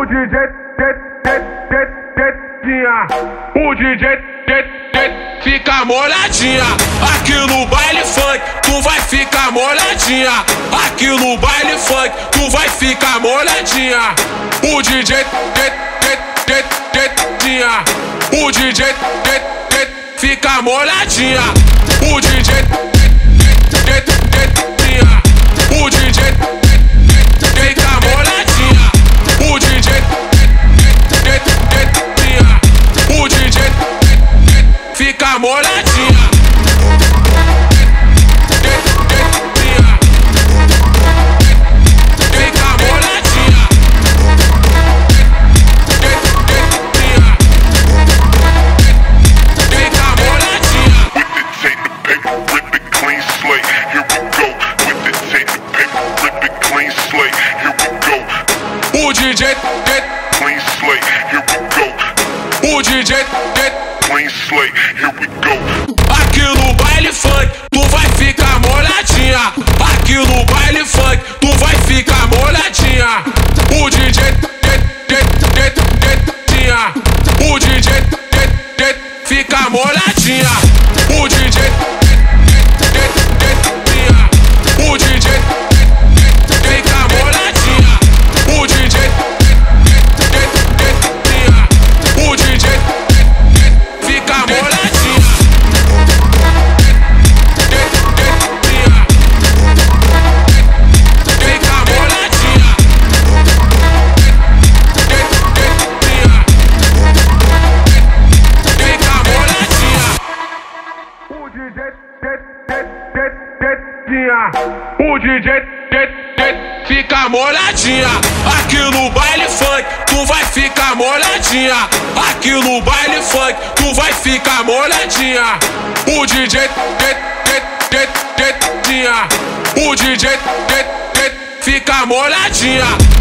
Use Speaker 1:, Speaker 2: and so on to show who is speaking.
Speaker 1: O DJ o DJ fica molhadinha. Aqui no baile funk tu vai ficar molhadinha. Aqui no baile funk tu vai ficar molhadinha. O DJ o DJ fica molhadinha. O DJ o DJ fica molhadinha. O DJ o DJ fica molhadinha. Fica molhadinha. Fica molhadinha.
Speaker 2: Take the paper, rip it clean slate. Here we go. With it, take the paper, rip it clean slate. Here we go.
Speaker 1: O DJ
Speaker 2: Clean slate. Here we go.
Speaker 1: o DJ
Speaker 2: Clean slate. Here we go.
Speaker 1: aqui no baile funk tu vai ficar molhadinha. Aqui no baile funk tu vai ficar molhadinha. O DJ o DJ fica molhadinha. O DJ o DJ fica molhadinha. O DJ o DJ fica molhadinha. Fica molhadinha. Fica molhadinha. O DJ fica molhadinha. Aqui no baile funk tu vai ficar molhadinha. Aqui no baile funk tu vai ficar molhadinha. O DJ o DJ fica molhadinha.